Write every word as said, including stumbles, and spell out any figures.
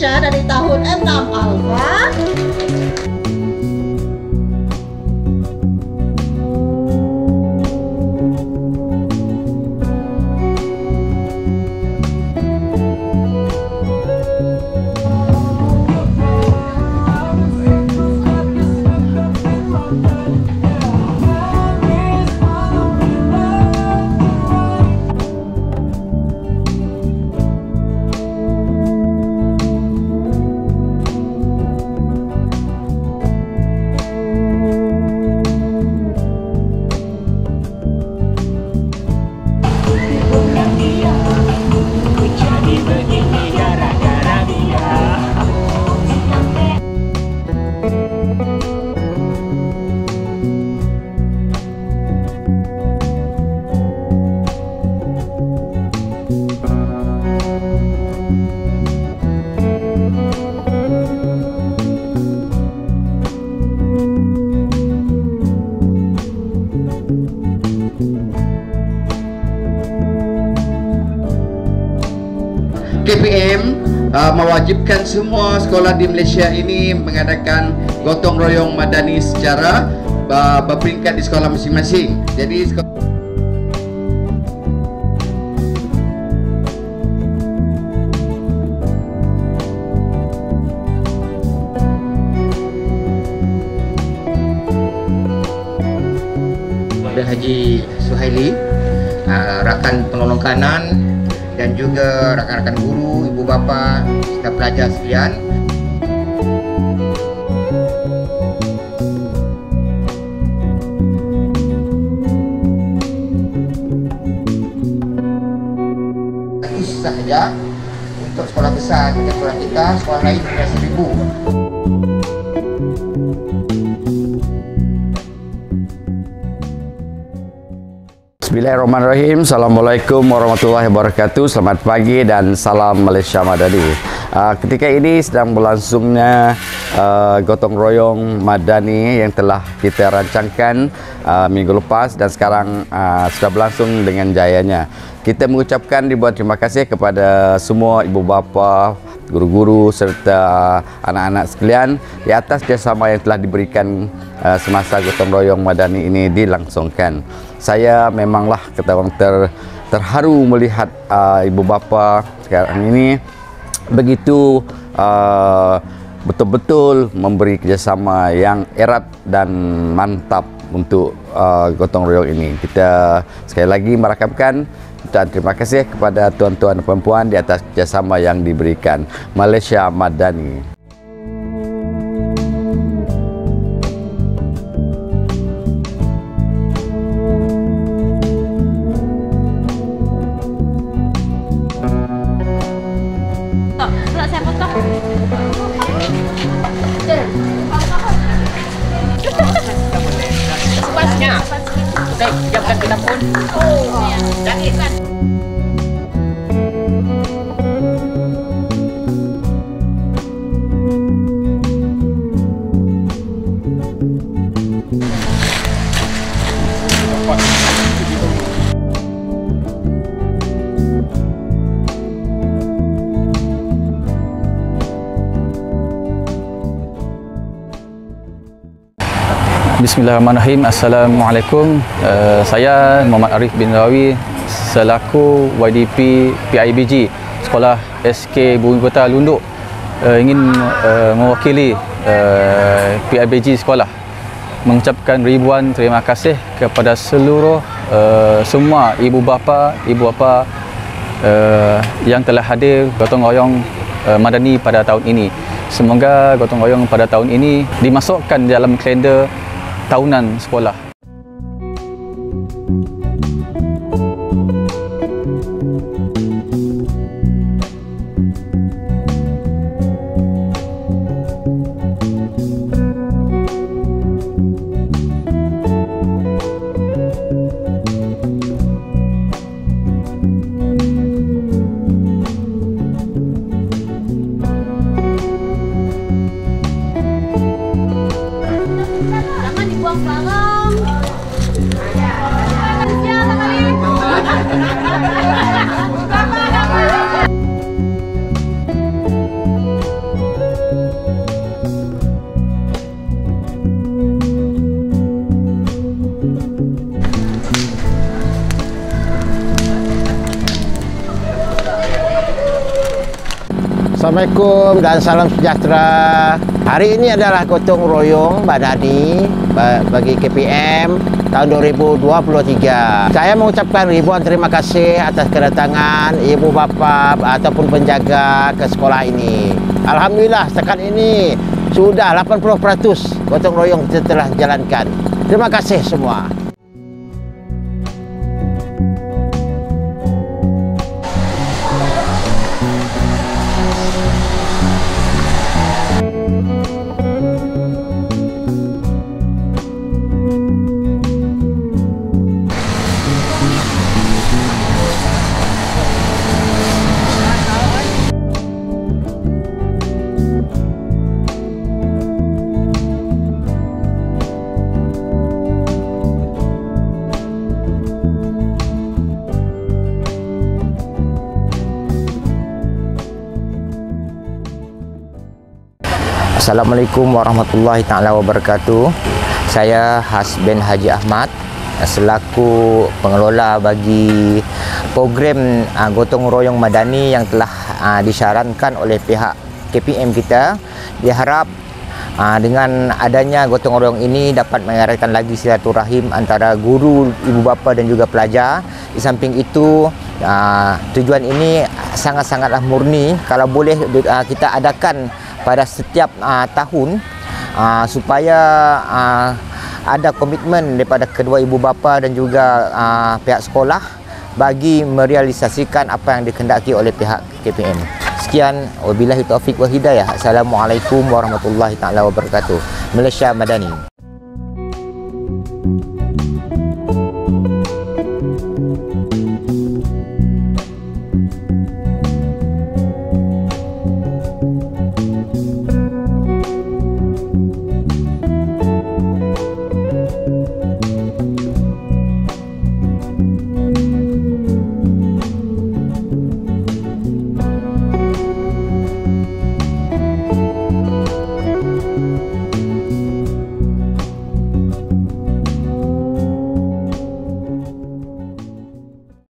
Malaysia dari tahun enam Alfa. K P M uh, mewajibkan semua sekolah di Malaysia ini mengadakan gotong royong madani secara uh, berperingkat di sekolah masing-masing. Jadi sekolah Haji Suhaili, uh, rakan penolong kanan, dan juga rakan-rakan guru, ibu bapa, serta pelajar sekalian. Itu sahaja untuk sekolah besar kita, sekolah kita, sekolah lain sudah seribu. Bismillahirrahmanirrahim. Assalamualaikum warahmatullahi wabarakatuh. Selamat pagi dan salam Malaysia Madani. Uh, ketika ini sedang berlangsungnya uh, gotong royong madani yang telah kita rancangkan uh, minggu lepas dan sekarang uh, sudah berlangsung dengan jayanya. Kita mengucapkan ribuan terima kasih kepada semua ibu bapa, guru-guru serta anak-anak sekalian di atas kerjasama yang telah diberikan uh, semasa gotong royong madani ini dilangsungkan. Saya memanglah ketahuan ter, terharu melihat uh, ibu bapa sekarang ini begitu uh, betul-betul memberi kerjasama yang erat dan mantap untuk uh, gotong royong ini. Kita sekali lagi merakapkan dan terima kasih kepada tuan-tuan dan puan-puan di atas kerjasama yang diberikan. Malaysia Madani. Saya foto. Sepasnya. Oke, siapkan kita pun. Oh, jangan kan. Bismillahirrahmanirrahim. Assalamualaikum. Uh, saya Muhammad Arif bin Rawi selaku Y D P P I B G Sekolah S K Bumi Kota Lunduk uh, ingin uh, mewakili uh, P I B G sekolah mengucapkan ribuan terima kasih kepada seluruh uh, semua ibu bapa, ibu bapa uh, yang telah hadir gotong royong uh, madani pada tahun ini. Semoga gotong royong pada tahun ini dimasukkan dalam kalender tahunan sekolah. Jangan dibuang barang. Assalamualaikum dan salam sejahtera. Hari ini adalah gotong royong Madani bagi K P M tahun dua ribu dua puluh tiga. Saya mengucapkan ribuan terima kasih atas kedatangan ibu bapa ataupun penjaga ke sekolah ini. Alhamdulillah setakat ini sudah lapan puluh peratus gotong royong kita telah jalankan. Terima kasih semua. Assalamualaikum warahmatullahi taala wabarakatuh. Saya Hasben Haji Ahmad selaku pengelola bagi program uh, gotong royong Madani yang telah uh, disyarankan oleh pihak K P M kita. Diharap uh, dengan adanya gotong royong ini dapat mengeratkan lagi silaturahim antara guru, ibu bapa dan juga pelajar. Di samping itu uh, tujuan ini sangat-sangatlah murni kalau boleh uh, kita adakan pada setiap uh, tahun uh, supaya uh, ada komitmen daripada kedua ibu bapa dan juga uh, pihak sekolah bagi merealisasikan apa yang dikehendaki oleh pihak K P M. Sekian, wabillahi taufik wa hidayah. Assalamualaikum warahmatullahi taala wabarakatuh. Malaysia Madani.